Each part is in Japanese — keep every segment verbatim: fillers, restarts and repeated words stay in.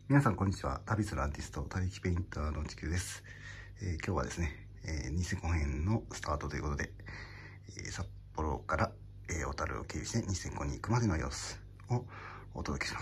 皆さんこんにちは。旅するアーティスト、他力ペインターの地球です。えー、今日はですね、えー、ニセコ編のスタートということで、えー、札幌から、えー、小樽を経由してニセコに行くまでの様子をお届けします。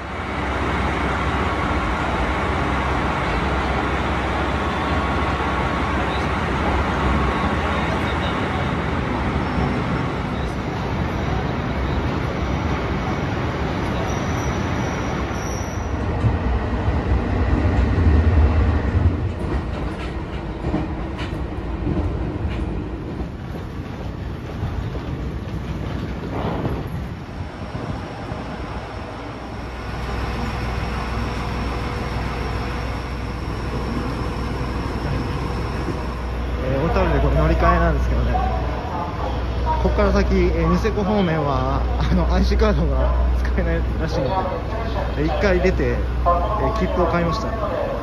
乗り換えなんですけどね、ここから先、えー、ニセコ方面はあの アイシー カードが使えないらしいので、一回出て、えー、切符を買いました。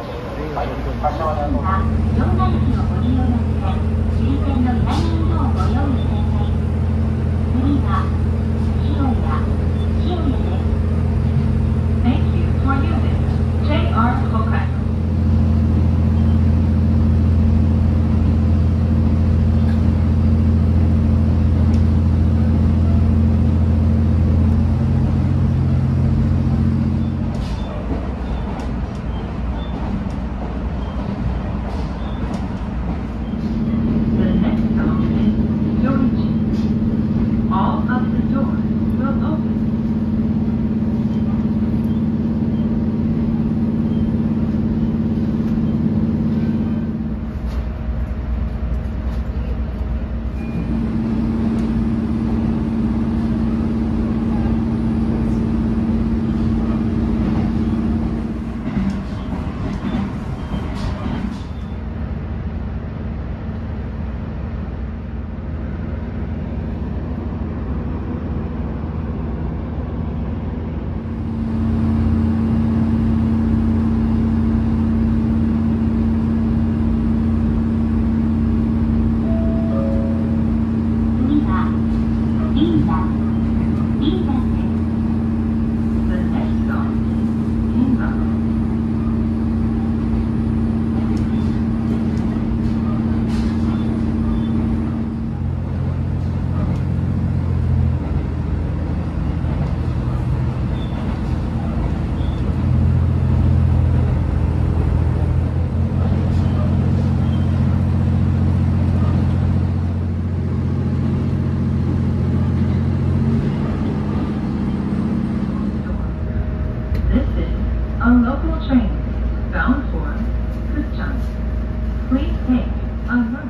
A local train bound for Kuchang. Please take a right.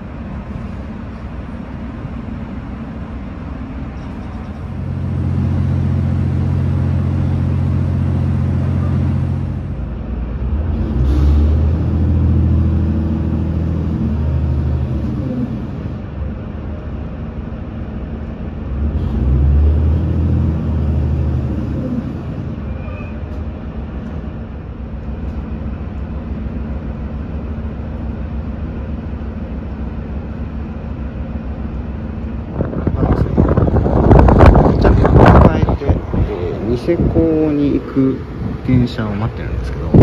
ニセコに行く電車を待ってるんですけど、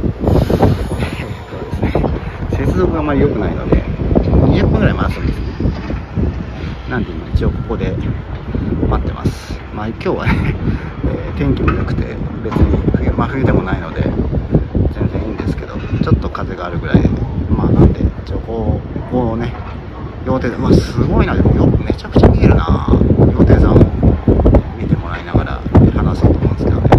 接続があまり良くないのでにじゅっぷんぐらい待つんですね。なんで今一応ここで待ってます。まあ今日はね、えー、天気も良くて別に冬、まあ、冬でもないので全然いいんですけど、ちょっと風があるぐらいで、まあなんで一応こうこうね、羊蹄山、まあすごいな、でもよめちゃくちゃ見えるな。羊蹄山を見てもらいながら話そうと思うんですけどね。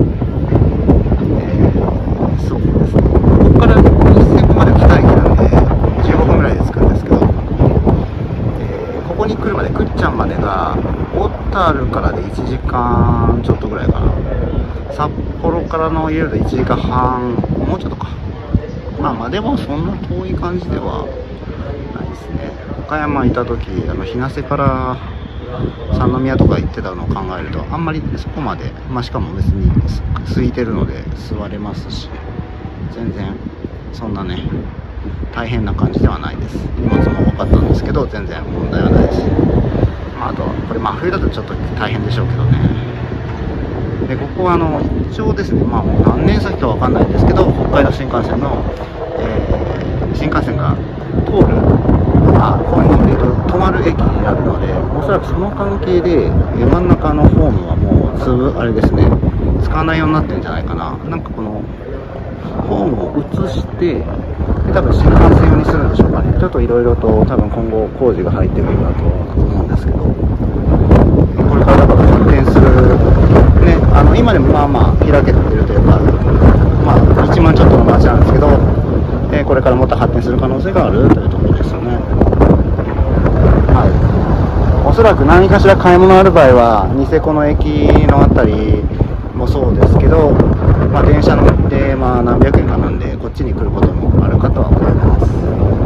えー、そうですね。ここからニセコまでに駅なんでじゅうごふんぐらいで着くんですけど、えー、ここに来るまでくっちゃんまでが小樽からでいちじかんちょっとぐらいかな。札幌からの家でいちじかんはん、もうちょっとか。まあまあでもそんな遠い感じではないですね。岡山いた時、あの日生から三宮とか行ってたのを考えるとあんまりそこまで、まあ、しかも別に空いてるので座れますし、全然そんなね大変な感じではないです。荷物も多かったんですけど全然問題はないです。まあ、あとこれ真冬だとちょっと大変でしょうけどね。 で、ここはあの一応ですね、まあもう何年先かわかんないんですけど、北海道新幹線の、えー、新幹線が通る、まあこういうので言うと止まる駅になるので、おそらくその関係で真ん中のホームはもうつぶあれですね、使わないようになってるんじゃないかな。なんかこのホームを移して、で多分新幹線用にするんでしょうかね。ちょっといろいろと多分今後工事が入ってくるんだと思うんですけど、これからだから発展する、ね、あの今でもまあまあ開けてるというか、まあいちまんちょっとの街なんですけど、えー、これからもっと発展する可能性があるというところですよね。はい。おそらく何かしら買い物ある場合は、ニセコの駅のあたりもそうですけど、まあ、電車乗ってまあ何百円かなんで、こっちに来ることもあるかとは思います。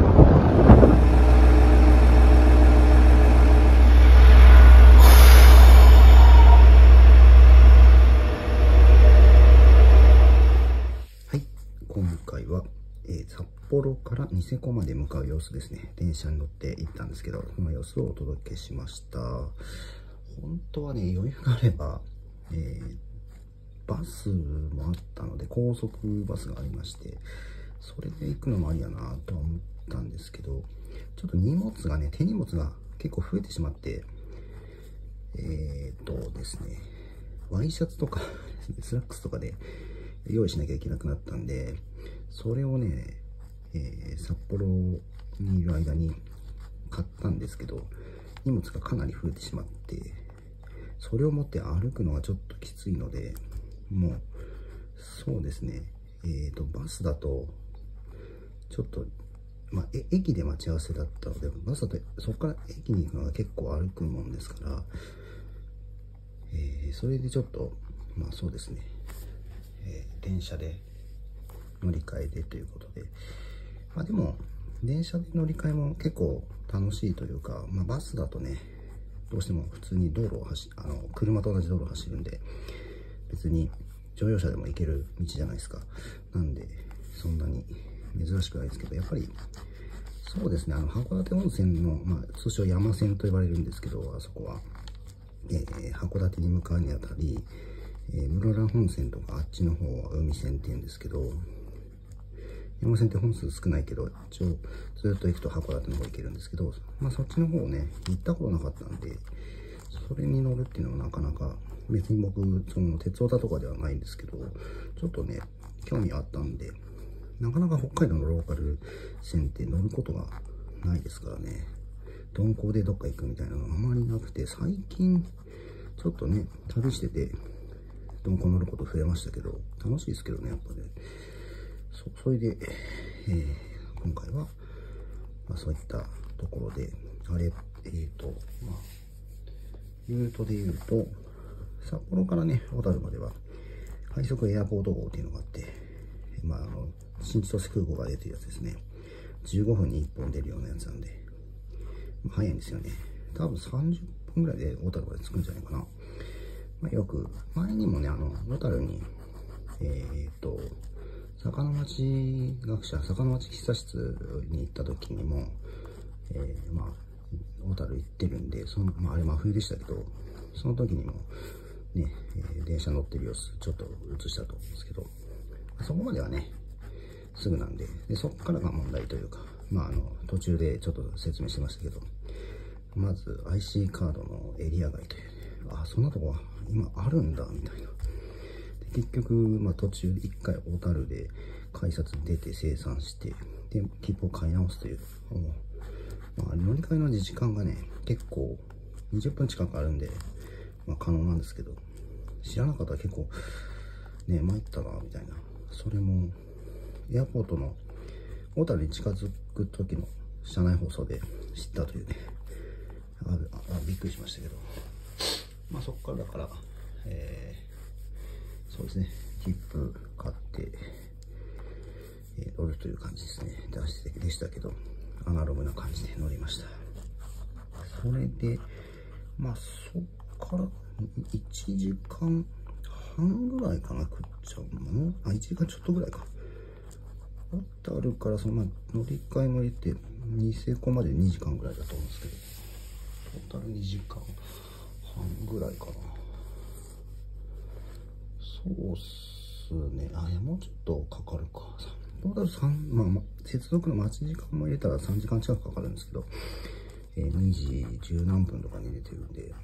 はい、今回は、えー、札幌からニセコまで向かう様子ですね。電車に乗って行ったんですけど、その様子をお届けしました。本当はね、余裕があれば、えーバスもあったので、高速バスがありまして、それで行くのもありやなとは思ったんですけど、ちょっと荷物がね、手荷物が結構増えてしまって、えーっとですね、ワイシャツとかスラックスとかで用意しなきゃいけなくなったんで、それをね、えー、札幌にいる間に買ったんですけど、荷物がかなり増えてしまって、それを持って歩くのがちょっときついので、もう、そうですね。えっと、バスだと、ちょっと、まあ、え駅で待ち合わせだったので、バスだとそこから駅に行くのが結構歩くもんですから、えー、それでちょっと、まあそうですね、えー、電車で乗り換えでということで、まあでも、電車で乗り換えも結構楽しいというか、まあバスだとね、どうしても普通に道路を走、あの、車と同じ道路を走るんで、別に乗用車でも行ける道じゃないですか。なんで、そんなに珍しくないですけど、やっぱり、そうですね、あの、函館温泉の、まあ、通称山線と呼ばれるんですけど、あそこは、えー、函館に向かうにあたり、えー、室蘭本線とかあっちの方は海線って言うんですけど、山線って本数少ないけど、一応ずっと行くと函館の方行けるんですけど、まあそっちの方ね、行ったことなかったんで、それに乗るっていうのはなかなか、別に僕、その鉄オタとかではないんですけど、ちょっとね、興味あったんで、なかなか北海道のローカル線って乗ることがないですからね。鈍行でどっか行くみたいなのがあまりなくて、最近、ちょっとね、旅してて、鈍行乗ること増えましたけど、楽しいですけどね、やっぱね。そ, それで、えー、今回は、まあ、そういったところで、あれ、えっ、ー、と、まあ、ルートで言うと、札幌からね、小樽までは、快速エアポート号っていうのがあって、まあ、あの、新千歳空港が出てるやつですね。じゅうごふんにいっぽん出るようなやつなんで、まあ、早いんですよね。多分さんじゅっぷんぐらいで小樽まで着くんじゃないかな。まあ、よく、前にもね、あの、小樽に、えっと、坂の町学者、坂の町喫茶室に行った時にも、えー、まあ、小樽行ってるんで、その、まあ、あれ真冬でしたけど、その時にも、ね、えー、電車乗ってる様子、ちょっと映したと思うんですけど、そこまではね、すぐなんで、で、そこからが問題というか、まあ、あの、途中でちょっと説明してましたけど、まず アイシー カードのエリア外という、あ、そんなとこは今あるんだ、みたいな。結局、まあ途中一回小樽で改札出て生産して、で、切符を買い直すという、まあ、乗り換えの時間がね、結構にじゅっぷん近くあるんで、まあ可能なんですけど、知らなかったら結構、ね、参ったな、みたいな。それも、エアポートの小樽に近づく時の車内放送で知ったというね、あああびっくりしましたけど、まあそこからだから、えーそうですね。切符買って、えー、乗るという感じですね。出してでしたけど、アナログな感じで乗りました。それで、まあ、そっからいちじかんはんぐらいかな、食っちゃうのもあ、いちじかんちょっとぐらいか。小樽からその、まあ、乗り換えも入れて、ニセコまでにじかんぐらいだと思うんですけど、トータルにじかんはんぐらいかな。 そうっすね。あ、いや、もうちょっとかかるか。トータルさん、まあ、まあ、接続の待ち時間も入れたらさんじかん近くかかるんですけど、えー、にじじゅう何分とかに出てるんで、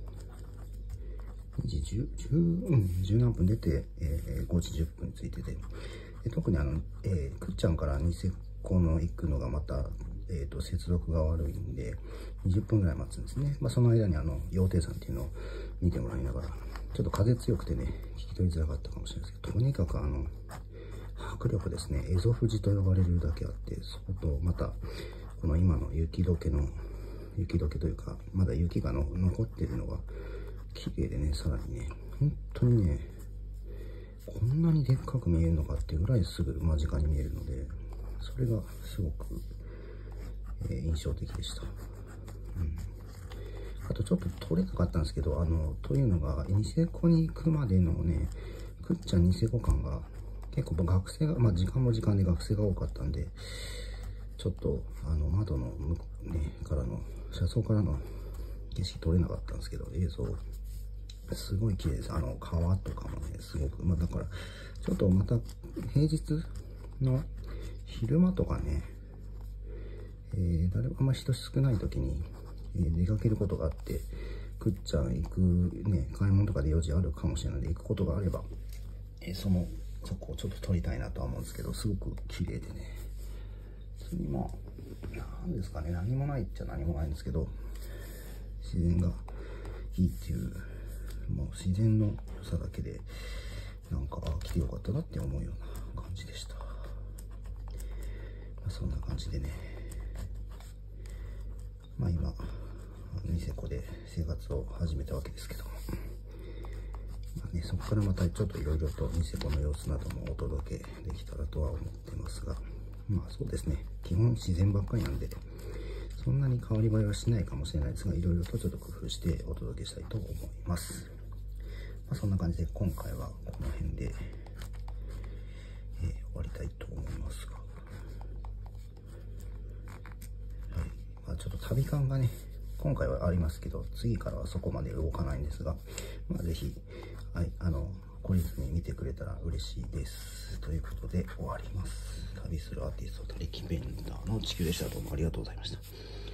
にじじゅう、じゅう、うん、じゅう何分出て、えー、ごじじゅっぷんについてて、で特にあの、えー、くっちゃんからニセコの行くのがまた、えーと、接続が悪いんで、にじゅっぷんぐらい待つんですね。まあ、その間にあの、羊蹄山っていうのを見てもらいながら、ちょっと風強くてね、聞き取りづらかったかもしれないですけど、とにかくあの、迫力ですね、蝦夷富士と呼ばれるだけあって、相当また、この今の雪解けの、雪解けというか、まだ雪がの残ってるのが、綺麗でね、さらにね、本当にね、こんなにでっかく見えるのかっていうぐらいすぐ間近に見えるので、それがすごく、えー、印象的でした。うん、あとちょっと撮れなかったんですけど、あの、というのが、ニセコに行くまでのね、くっちゃんニセコ間が、結構学生が、まあ時間も時間で学生が多かったんで、ちょっと、あの、窓の向こう、ね、からの、車窓からの景色撮れなかったんですけど、映像、すごい綺麗です。あの、川とかもね、すごく、まあだから、ちょっとまた、平日の昼間とかね、えー、誰もあんま人少ない時に、えー、出かけることがあって、くっちゃん行くね、買い物とかで用事あるかもしれないので、行くことがあれば、えー、その、そこをちょっと撮りたいなとは思うんですけど、すごく綺麗でね。普通にまあ、なんですかね、何もないっちゃ何もないんですけど、自然がいいっていう、もう自然の良さだけで、なんか、あ、来てよかったなって思うような感じでした。まあ、そんな感じでね、まあ今、ニセコで生活を始めたわけですけども、まあね、そこからまたちょっといろいろとニセコの様子などもお届けできたらとは思ってますが、まあそうですね、基本自然ばっかりなんで、そんなに変わり映えはしないかもしれないですが、いろいろとちょっと工夫してお届けしたいと思います。まあ、そんな感じで今回はこの辺で、えー、終わりたいと思いますが、はい、まあ、ちょっと旅感がね、今回はありますけど、次からはそこまで動かないんですが、まあ、ぜひ、はい、あの、懲りずに見てくれたら嬉しいです。ということで終わります。旅するアーティスト、他力ベンダーの地球でした。どうもありがとうございました。